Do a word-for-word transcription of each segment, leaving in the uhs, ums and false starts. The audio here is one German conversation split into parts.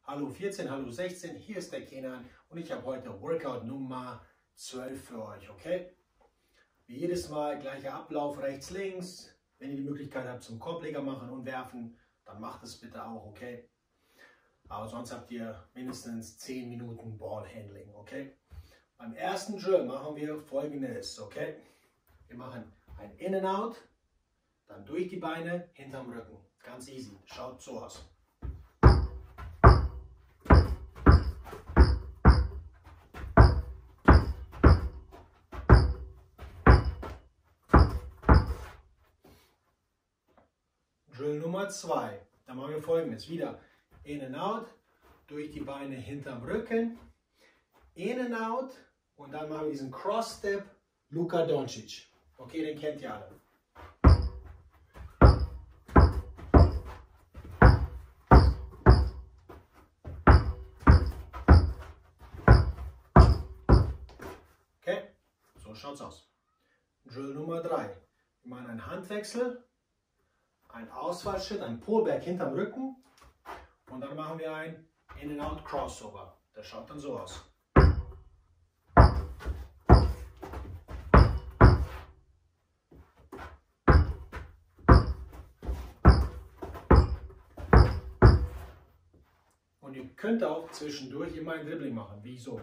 Hallo vierzehn, hallo sechzehn, hier ist der Kenan und ich habe heute Workout Nummer zwölf für euch, okay? Wie jedes Mal, gleicher Ablauf, rechts, links. Wenn ihr die Möglichkeit habt zum Korbleger machen und werfen, dann macht es bitte auch, okay? Aber sonst habt ihr mindestens zehn Minuten Ballhandling, okay? Beim ersten Drill machen wir Folgendes, okay? Wir machen ein In and Out, dann durch die Beine, hinterm Rücken. Ganz easy, schaut so aus. Drill Nummer zwei. Da machen wir Folgendes. Wieder In and Out, durch die Beine hinterm Rücken, In and Out und dann machen wir diesen Cross Step Luka Doncic. Okay, den kennt ihr alle. Okay, so schaut's aus. Drill Nummer drei. Wir machen einen Handwechsel. Ein Ausfallschritt, ein Pullback hinterm Rücken und dann machen wir ein In-and-Out Crossover. Das schaut dann so aus. Und ihr könnt auch zwischendurch immer ein Dribbling machen, wie so.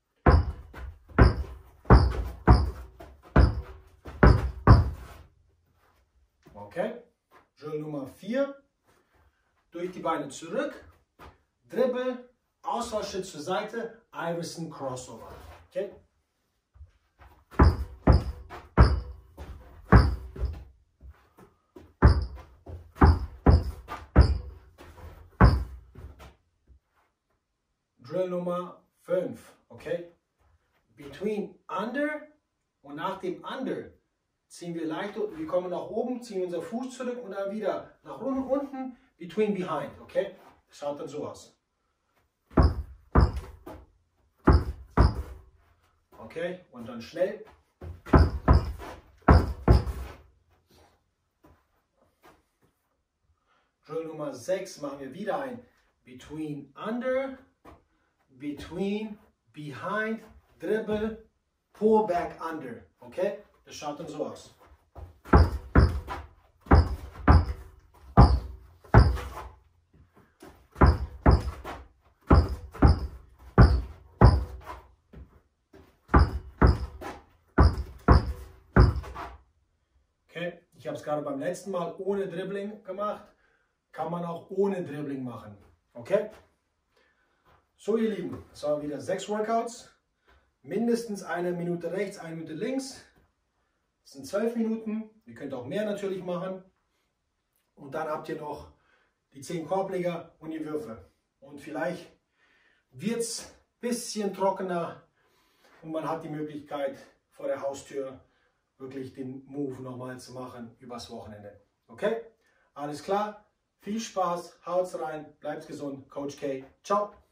Okay? Drill Nummer vier, durch die Beine zurück, Dribbel, Ausfallschritt zur Seite, Iverson Crossover. Okay? Drill Nummer fünf, okay? Between Under und nach dem Under ziehen wir leicht, wir kommen nach oben, ziehen unser Fuß zurück und dann wieder nach unten, unten, between, behind, okay? Das schaut dann so aus. Okay, und dann schnell. Drill Nummer sechs machen wir wieder ein between, under, between, behind, dribble, pull back, under, okay? Das schaut dann so aus. Okay, ich habe es gerade beim letzten Mal ohne Dribbling gemacht. Kann man auch ohne Dribbling machen. Okay? So ihr Lieben, das waren wieder sechs Workouts. Mindestens eine Minute rechts, eine Minute links. Das sind zwölf Minuten, ihr könnt auch mehr natürlich machen. Und dann habt ihr noch die zehn Korbleger und die Würfe. Und vielleicht wird es ein bisschen trockener und man hat die Möglichkeit vor der Haustür wirklich den Move nochmal zu machen übers Wochenende. Okay? Alles klar? Viel Spaß, haut's rein, bleibt gesund. Coach K. Ciao!